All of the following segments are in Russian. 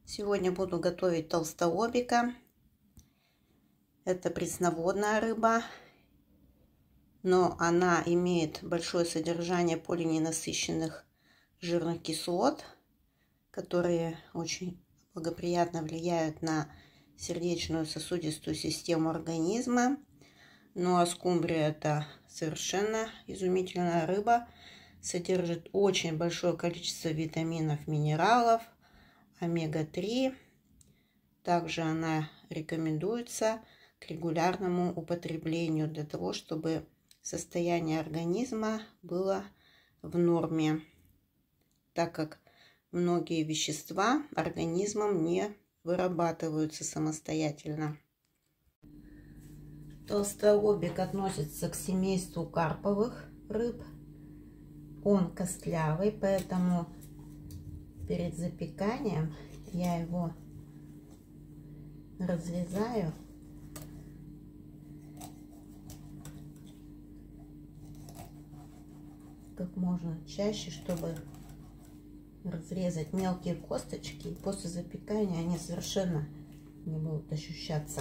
Сегодня буду готовить толстолобика. Это пресноводная рыба, но она имеет большое содержание полиненасыщенных жирных кислот, которые очень благоприятно влияют на сердечную сосудистую систему организма. Ну а скумбрия — это совершенно изумительная рыба, содержит очень большое количество витаминов, минералов, омега-3. Также она рекомендуется к регулярному употреблению для того, чтобы состояние организма было в норме, так как многие вещества организмом не вырабатываются самостоятельно. Толстолобик относится к семейству карповых рыб. Он костлявый, поэтому перед запеканием я его разрезаю как можно чаще, чтобы разрезать мелкие косточки. И после запекания они совершенно не будут ощущаться.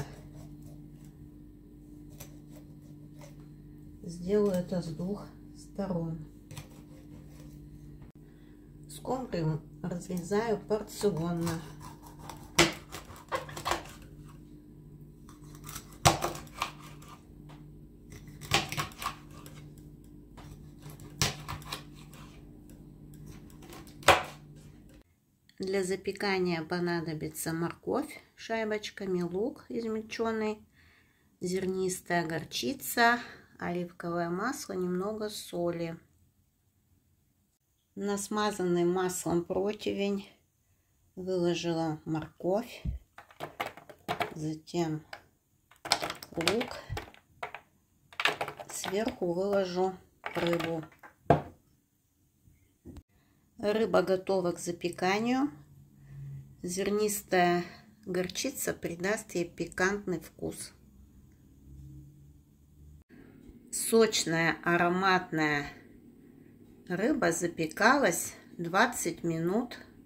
Сделаю это с двух сторон. Скумбрию разрезаю порционно. Для запекания понадобится морковь шайбочками, лук измельченный, зернистая горчица, оливковое масло, немного соли. На смазанный маслом противень выложила морковь, затем лук, сверху выложу рыбу. Рыба готова к запеканию. Зернистая горчица придаст ей пикантный вкус. Сочная, ароматная рыба запекалась 20 минут